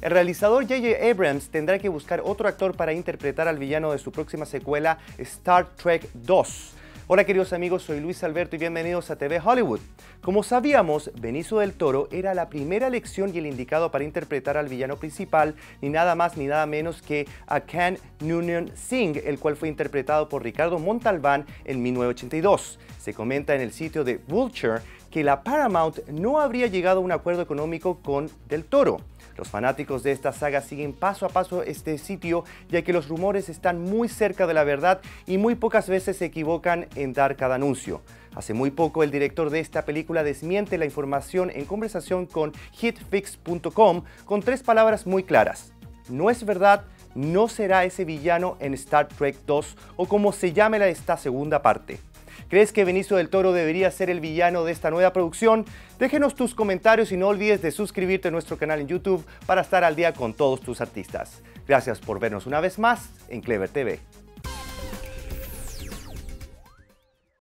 El realizador J.J. Abrams tendrá que buscar otro actor para interpretar al villano de su próxima secuela Star Trek 2. Hola queridos amigos, soy Luis Alberto y bienvenidos a TV Hollywood. Como sabíamos, Benicio del Toro era la primera elección y el indicado para interpretar al villano principal, ni nada más ni nada menos que a Kang Noonien Singh, el cual fue interpretado por Ricardo Montalbán en 1982. Se comenta en el sitio de Vulture que la Paramount no habría llegado a un acuerdo económico con Del Toro. Los fanáticos de esta saga siguen paso a paso este sitio, ya que los rumores están muy cerca de la verdad y muy pocas veces se equivocan en dar cada anuncio. Hace muy poco el director de esta película desmiente la información en conversación con hitfix.com con 3 palabras muy claras. No es verdad, no será ese villano en Star Trek 2 o como se llame esta segunda parte. ¿Crees que Benicio del Toro debería ser el villano de esta nueva producción? Déjenos tus comentarios y no olvides de suscribirte a nuestro canal en YouTube para estar al día con todos tus artistas. Gracias por vernos una vez más en Clever TV.